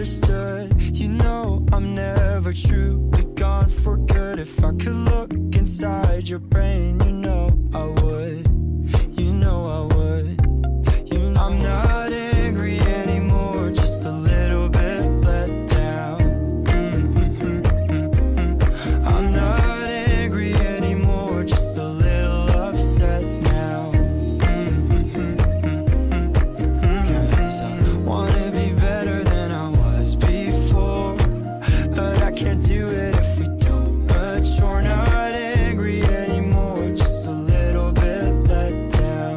understood. You know I'm never truly gone for good. If I could look inside your brain, you know I would. You know I would. You know I'm not angry anymore, just a little bit let down. I'm not angry anymore, just a little upset now. 'Cause I wanna be better than I was before, but I can't do it if we don't mature. Not angry anymore, just a little bit let down.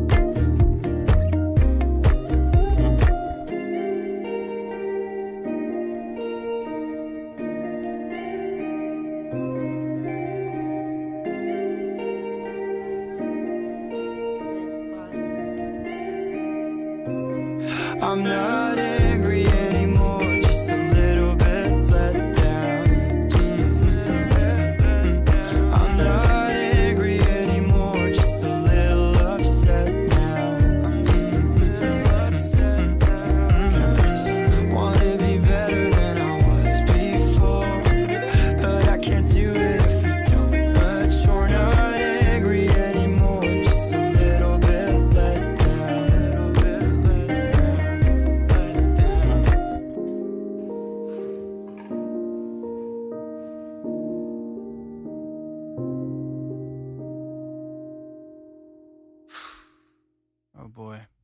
I'm not angry anymore, just a little bit let down. Just a little bit let down. I'm not angry anymore, just a little upset now. I'm just a little upset now. 'Cause I wanna be better than I was before, but I can't do it if we don't mature. Not angry anymore, just a little bit let down. Little bit let down. Oh boy.